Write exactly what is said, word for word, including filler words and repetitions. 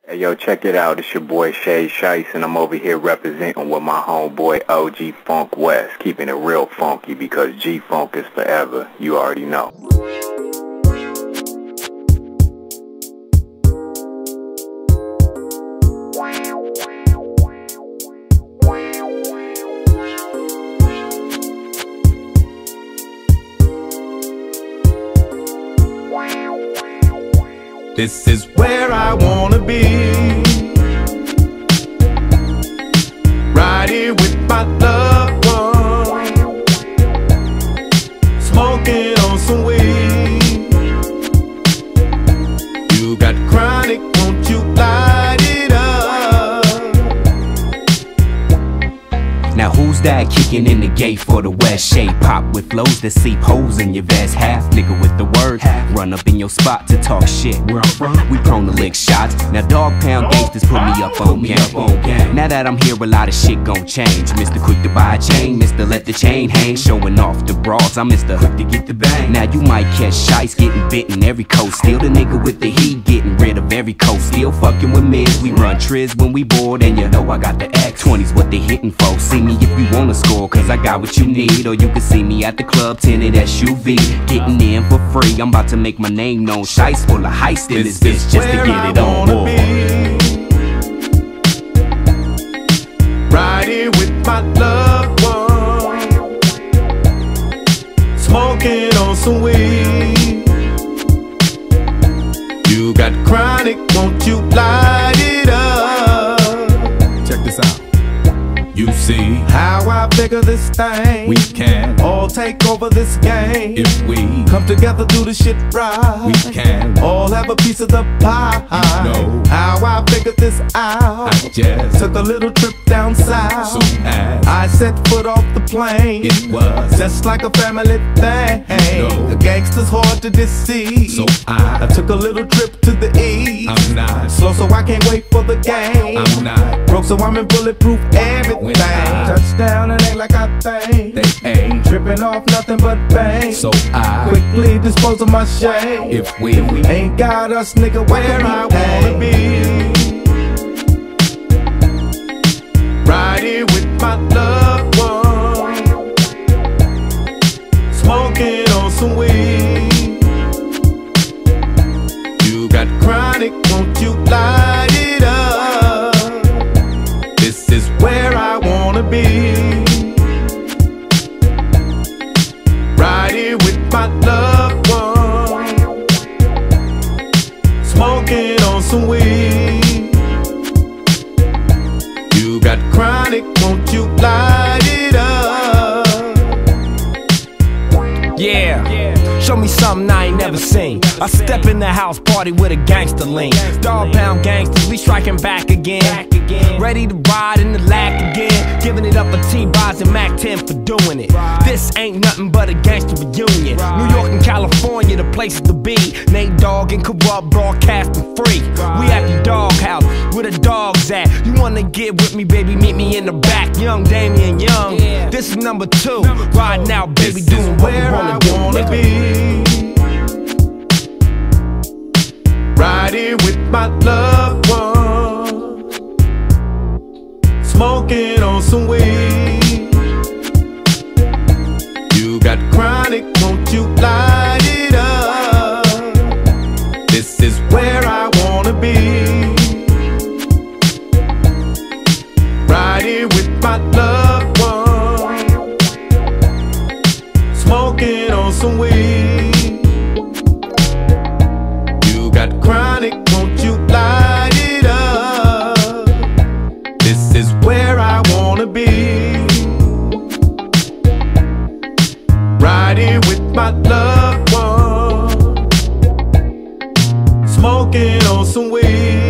Hey yo, check it out. It's your boy Shay Shice, and I'm over here representing with my homeboy O G Funk West, keeping it real funky because G-Funk is forever. You already know. This is where I wanna be, right here with my loved one, smoking on some weed. You got chronic, won't you light it up? Now who's that kicking in the gate for the West? Shade pop with flows that seep holes in your vest. Half nigga with the word, run up in your spot to talk shit. Where I'm from, we prone to lick shots. Now dog pound gangsters put me up on game. Now that I'm here, a lot of shit gon' change. Mister Quick to buy a chain, Mister Let the chain hang. Showing off the bras, I'm Mister Quick to get the bang. Now you might catch shites getting bitten every coast. Still the nigga with the heat, getting rid of every coast. Still fucking with mids, we run triz when we bored. And you know I got the X twenties, what they hitting for. See me if you wanna score, cause I got what you need. Or you can see me at the club, tinted S U V, getting in for free. I'm about to make my name known. Shice full of heist in this bitch just to get it on board. Right here with my loved one, smoking on some weed. You got chronic, won't you light it up? Check this out. You see how I figure this thing. We can all take over this game if we come together, do the shit right. We can all have a piece of the pie. You know how I figured this out. I just took a little trip down south. So as I set foot off the plane, it was just like a family thing. You know, the gangsters hard to deceive. So I, I took a little trip to the east. I'm not slow, so I can't wait for the game. I'm not broke, so I'm in bulletproof everything. Touchdown, it ain't like I think they ain't tripping off nothing but bang. So I quickly dispose of my shame. If we, if we ain't got us, nigga, where I wanna be, right here with my loved one, smoking on some weed. You got chronic, won't you light it up? This is where I wanna be, right here with my loved one, smoking on some weed. You got chronic, won't you light it up? Yeah. Show me something I ain't never seen. I step in the house party with a gangster lean. Dog pound gangsters, we striking back again. Ready to ride in the lack again. Giving it up for T-Boz and Mac ten for doing it. This ain't nothing but a gangster reunion. New York and California, the places to be. Nate Dogg and Corrupt broadcasting free. We at the doghouse, where the dogs at. You wanna get with me, baby, meet me in the back. Young Damian Young, this is number two. Riding out, baby, doing what we wanna do. Wanna be, right here with my loved one, smoking on some weed. You got chronic, won't you light it up? This is where I wanna be, right here with my loved one, smoking on some weed. You got chronic, won't you light it up? This is where I wanna be, right here with my loved one, smoking on some weed.